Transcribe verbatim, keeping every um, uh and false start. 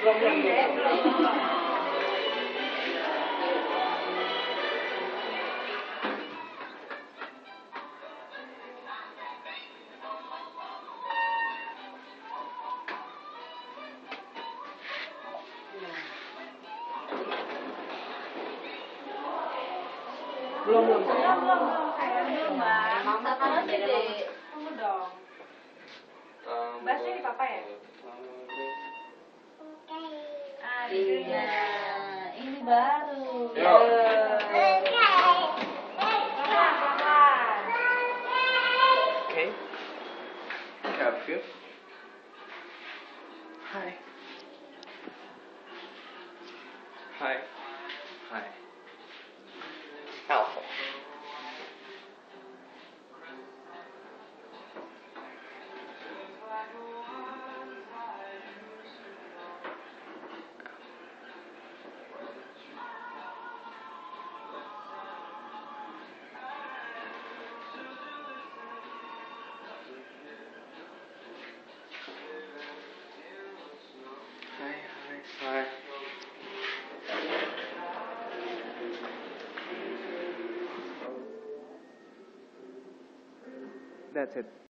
Belum, belum. Belum, belum, belum. Belum, Bang. Mama deh. Tunggu dong. Bahasnya di papa ya? Ah, iya. Ini baru. Yo. Okay. Have you? Hi. Hi. Hi. Alpha. Hi, hi, hi. That's it.